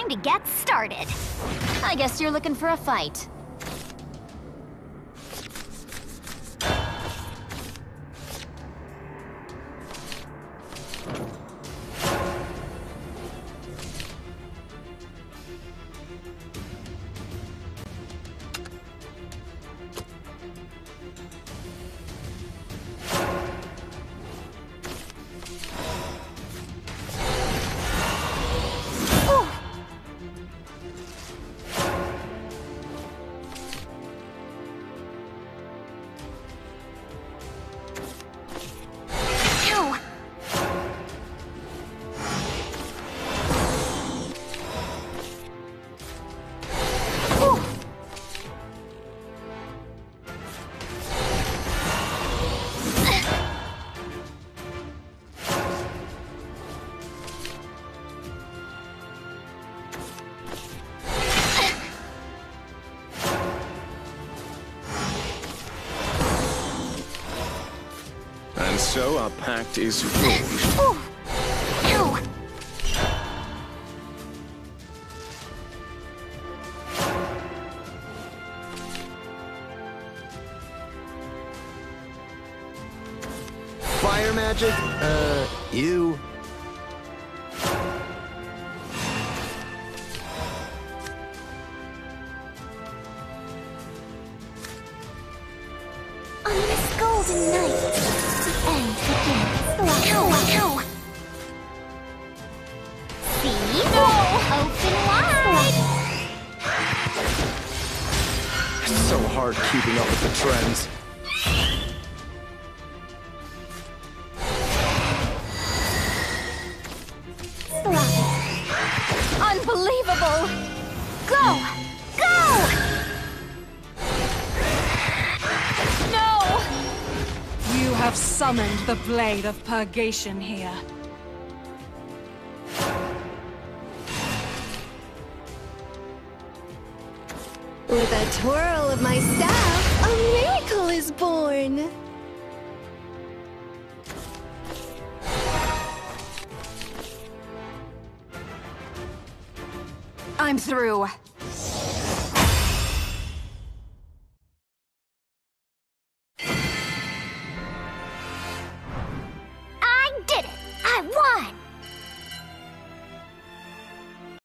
time to get started. I guess you're looking for a fight. And so our pact is forged. Fire magic? You. On this golden night, the end begins. Ow! See? No! Open wide! It's so hard keeping up with the trends. Unbelievable! Go! Go! No! You have summoned the Blade of Purgation here. With a twirl of my staff, a miracle is born. I'm through.